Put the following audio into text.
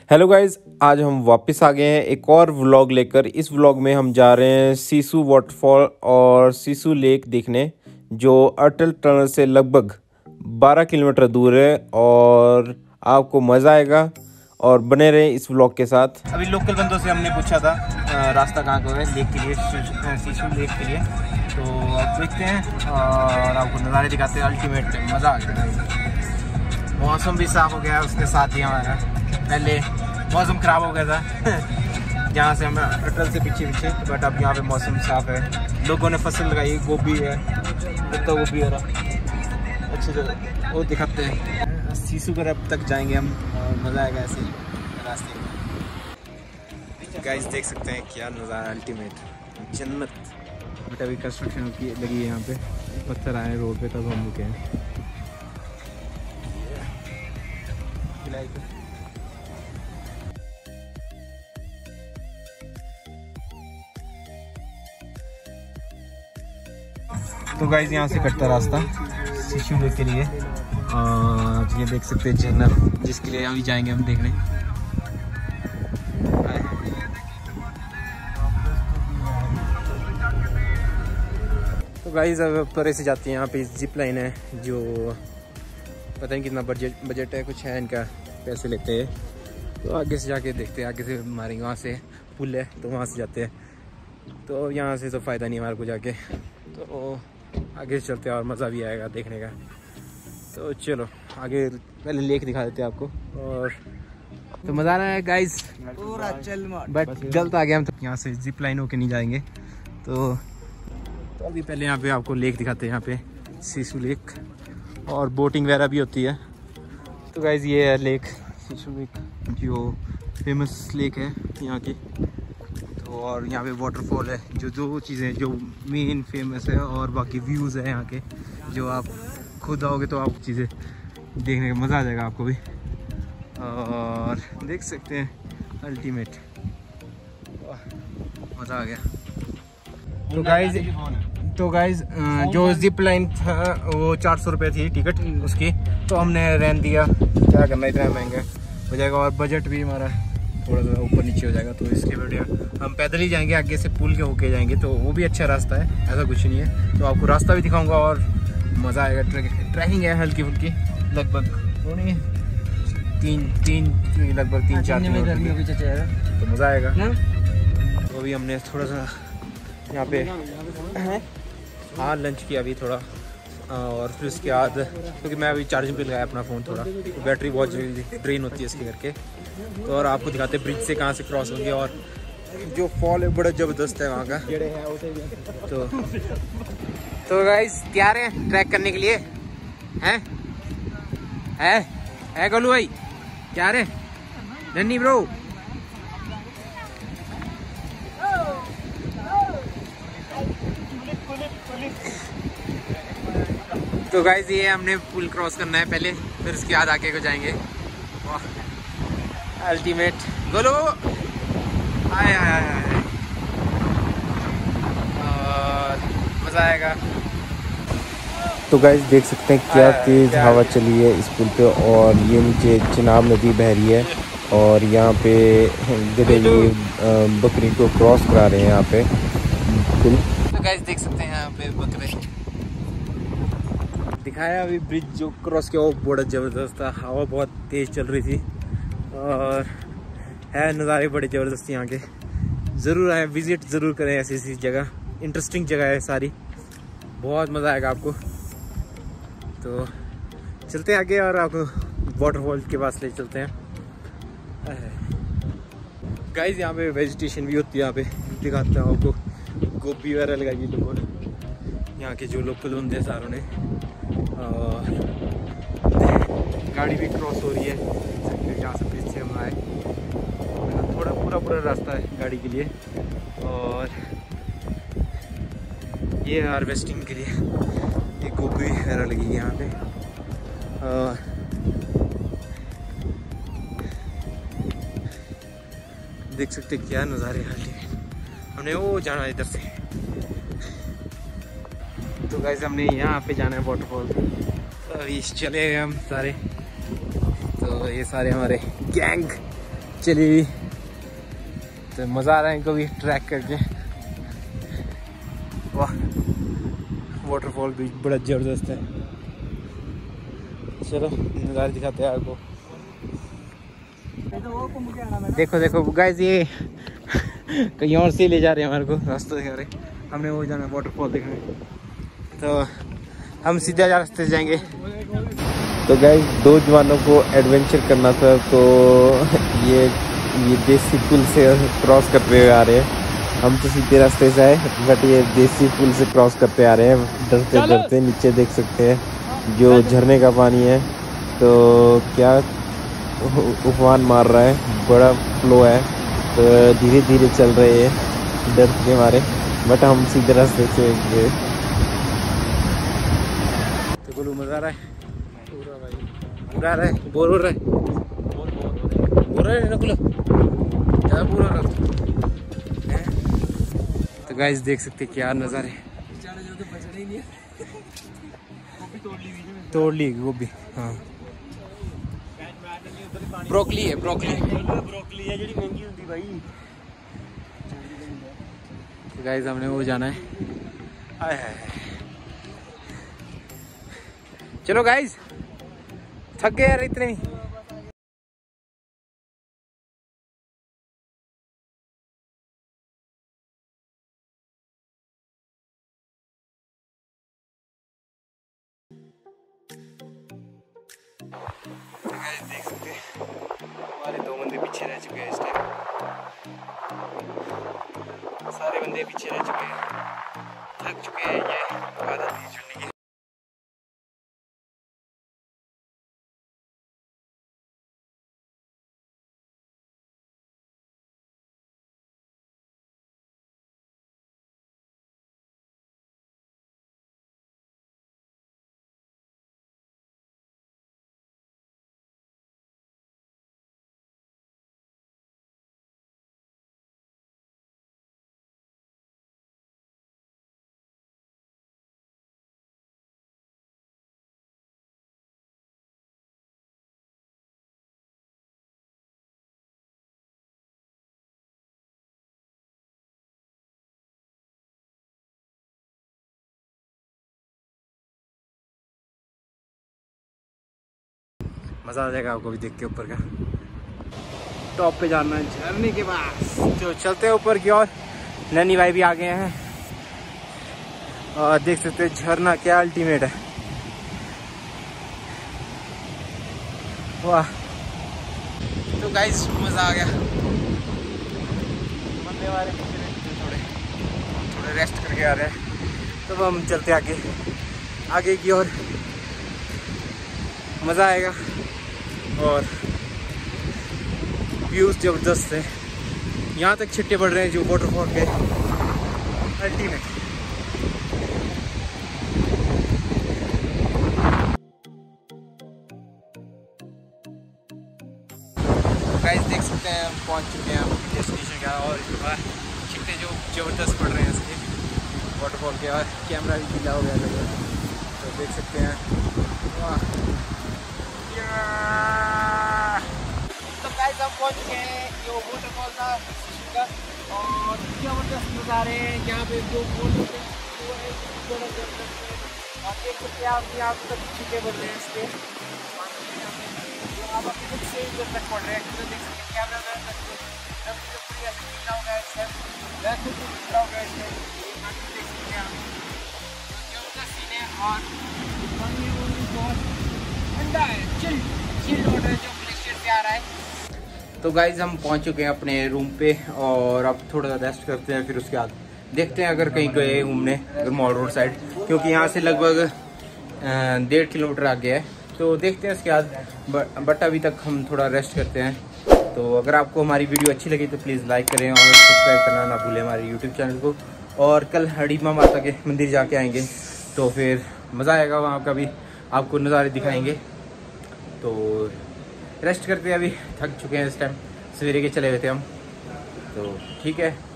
Hello guys, आज हम वापस आ गए हैं एक और व्लॉग लेकर। इस व्लॉग में हम जा रहे हैं सिसु वाटरफॉल और सिसु लेक देखने, जो अटल टनल से लगभग 12 किलोमीटर दूर है और आपको मज़ा आएगा। और बने रहे इस व्लॉग के साथ। अभी लोकल बंदों से हमने पूछा था रास्ता कहाँ को है लेक के लिए, सिसु लेक के लिए। तो अब देखते हैं और आपको नज़ारे दिखाते हैं। अल्टीमेट मज़ा आ गया। मौसम भी साफ़ हो गया उसके साथ ही हमारा। पहले मौसम ख़राब हो गया था जहाँ से हम अटल से पीछे, बट अब यहाँ पे मौसम साफ़ है। लोगों ने फसल लगाई, गोभी है, पत्ता गोभी है, अच्छी जगह वो दिखाते हैं। सिसु पर अब तक जाएंगे हम और मज़ा आएगा ऐसे रास्ते में। गाइस देख सकते हैं क्या नज़ारा, अल्टीमेट जन्नत। बट अभी कंस्ट्रक्शन की लगी है यहाँ पे, पत्थर आए हैं रोड पे, तब हम रुके हैं। तो गाइस यहाँ से कटता रास्ता सिसु लेक के लिए। ये देख सकते हैं झरना, जिसके लिए अभी जाएंगे हम देखने। तो गाइस अब ऊपर से जाती है, यहाँ पे जिप लाइन है, जो पता नहीं कितना बजट है, कुछ है इनका, पैसे लेते हैं। तो आगे से जाके देखते हैं, आगे से मारेंगे, वहाँ से पुल है तो वहाँ से जाते हैं। तो यहाँ से तो फ़ायदा नहीं हमारे को जाके, तो आगे चलते हैं और मज़ा भी आएगा देखने का। तो चलो आगे पहले लेक दिखा देते हैं आपको। और तो मज़ा आ रहा है गाइस, पूरा चल बट गलत आ गया हम। तो यहाँ से जिप लाइन होके नहीं जाएंगे। तो अभी पहले यहाँ पे आपको लेक दिखाते हैं, यहाँ पे सिसु लेक, और बोटिंग वगैरह भी होती है। तो गाइस ये है लेक सिसु लेक, जो फेमस लेक है यहाँ की। तो और यहाँ पे वाटरफॉल है, जो दो चीज़ें जो मेन फेमस है, और बाकी व्यूज़ है यहाँ के, जो आप खुद आओगे तो आप चीज़ें देखने का मज़ा आ जाएगा आपको भी। और देख सकते हैं अल्टीमेट, मज़ा आ गया। तो गाइज जो जिप लाइन था वो 400 रुपये थी टिकट उसकी, तो हमने रहने दिया, क्या करना, इतना महंगा हो जाएगा और बजट भी हमारा थोड़ा सा ऊपर नीचे हो जाएगा। तो इसके बढ़िया हम पैदल ही जाएंगे, आगे से पुल के होके जाएंगे, तो वो भी अच्छा रास्ता है, ऐसा कुछ नहीं है। तो आपको रास्ता भी दिखाऊंगा और मज़ा आएगा। ट्रैकिंग है हल्की फुल्की, लगभग थोड़ी लगभग 3-4 किलोमीटर, तो मज़ा आएगा। तो अभी हमने थोड़ा सा यहाँ पे हाँ लंच किया अभी थोड़ा, और फिर उसके बाद क्योंकि मैं अभी चार्जिंग पे लगाया अपना फ़ोन, थोड़ा तो बैटरी बहुत जल्दी ड्रेन होती है इसके करके। तो और आपको दिखाते हैं ब्रिज से कहाँ से क्रॉस होंगे, और जो फॉल है बड़ा ज़बरदस्त है वहाँ का। तो गाइस तैयार हैं ट्रैक करने के लिए? है गोलू भाई तैयार है? नन्नी ब्रो तो गाइस ये हमने पुल क्रॉस करना है पहले, फिर उसके बाद आगे को जाएंगे। अल्टीमेट गोलो आए और मज़ा आएगा। तो गाइज देख सकते हैं क्या तेज़ हवा चली है इस पुल पे, और ये नीचे चिनाब नदी बह रही है, और यहाँ पे गधे ये बकरी को क्रॉस करा रहे हैं यहाँ पे पुल। तो गाइस देख सकते हैं यहाँ पे बकरे दिखाया। अभी ब्रिज जो क्रॉस किया वो बड़ा ज़बरदस्त था, हवा बहुत तेज़ चल रही थी, और है नज़ारे बड़े ज़बरदस्त यहाँ के। ज़रूर आए, विज़िट ज़रूर करें ऐसी जगह, इंटरेस्टिंग जगह है सारी, बहुत मज़ा आएगा आपको। तो चलते हैं आगे और आपको वाटरफॉल के पास ले चलते हैं। गाइस यहाँ पे वेजिटेशन भी होती है, यहाँ पे दिखाता हूँ आपको, गोभी वगैरह लगाई लोगों ने, यहाँ के जो लोकल बंदे हैं सारों ने। और गाड़ी भी क्रॉस हो रही है यहाँ से, पीछे हम आए, थोड़ा पूरा रास्ता है गाड़ी के लिए। और ये हार्वेस्टिंग के लिए एक गोभी वगैरह लगी है यहाँ पे। देख सकते क्या नज़ारे हैं। हमने वो जाना है इधर से, तो गाइस हमने यहाँ पे जाना है वाटरफॉल। तो अभी चले हम सारे, तो ये सारे हमारे गैंग चलिए तो मज़ा आ रहा है इनको भी ट्रैक करके। वाह वाटरफॉल भी बड़ा ज़बरदस्त है। चलो नज़ारे दिखाते हैं आपको। देखो देखो गाइस ये कहीं और से ले जा रहे हैं हमारे को, रास्ता दिखा रहे। हमने वो जाना वाटरफॉल देखने, तो हम सीधा रास्ते से जाएंगे। तो गाइस दो जवानों को एडवेंचर करना था, तो ये देसी पुल से क्रॉस करते हुए आ रहे हैं। हम तो सीधे रास्ते से आए, बट ये देसी पुल से क्रॉस करते आ रहे हैं डरते डरते। नीचे देख सकते हैं जो झरने का पानी है, तो क्या उफान मार रहा है, बड़ा फ्लो है। तो धीरे धीरे चल रहे हैं डर के मारे, बट हम सीधे रास्ते से गए। तो बोलो मज़ा आ रहा है? पूरा आ रहा है, बोर हो रहा है, बोर रहा है ना बोलो, क्या बोर हो रहा है? तो गाइस देख सकते हैं क्या नज़ारे। तोड़ ली गोभी, हाँ ब्रोकली है, ब्रोकली है जी महंगी होती भाई। तो गाइस हमने वो जाना है। हाय हाय चलो गाइस, थक गए यार इतने ही। गाइस देख सकते हैं हमारे दो बंदे पीछे रह चुके हैं इस टाइम, सारे बंदे पीछे रह चुके हैं, थक चुके हैं। ये आदत नहीं छुड़ने की। मज़ा आ जाएगा आपको भी देख के ऊपर का। टॉप पे जाना है झरने के पास, जो चलते हैं ऊपर की ओर। नैनी भाई भी आ गए हैं और देख सकते हैं झरना क्या अल्टीमेट है। वाह तो गाइस मज़ा आ गया। बंदे वाले थोड़े रेस्ट करके आ रहे हैं, तो हम चलते आगे की ओर। मज़ा आएगा और व्यूज़ ज़बरदस्त है। यहाँ तक छिट्टे पड़ रहे हैं जो वाटरफॉल के अल्टीमेट। गाइस देख सकते हैं हम पहुँच चुके हैं अपने डेस्टिनेशन का, और छिट्टे जो ज़बरदस्त पड़ रहे हैं इसके वाटरफॉल के, और कैमरा भी गीला हो गया है, तो देख सकते हैं। वाह तो गाइस हम पहुंच चुके हैं जो वाटरफॉल था का, और जबरदस्त नज़ारे हैं यहाँ पे। जो और देख सकते हैं आप यहाँ तक छिटे पड़ रहे हैं इसके, आप अपने खुद से इधर तक पड़ रहे हैं। तो देख सकते हैं कैमरा मैन हो गया इससे, वैसे भी हो गया इससे। देख सकते हैं आप जबरदस्त सीन है, और बहुत ठंडा है, चिल्ड वाटर जो ग्लेशियर से आ रहा है। तो गाइज हम पहुंच चुके हैं अपने रूम पे, और अब थोड़ा सा रेस्ट करते हैं, फिर उसके बाद देखते हैं अगर कहीं गए घूमने मॉल रोड साइड, क्योंकि यहाँ से लगभग 1.5 किलोमीटर आगे है। तो देखते हैं उसके बाद, बट अभी तक हम थोड़ा रेस्ट करते हैं। तो अगर आपको हमारी वीडियो अच्छी लगी तो प्लीज़ लाइक करें और सब्सक्राइब करना ना भूलें हमारे यूट्यूब चैनल को। और कल हड़ीमा माता के मंदिर जाके आएंगे, तो फिर मज़ा आएगा, वहाँ का भी आपको नज़ारे दिखाएंगे। तो रेस्ट करते हैं, अभी थक चुके हैं इस टाइम, सवेरे के चले हुए थे हम, तो ठीक है।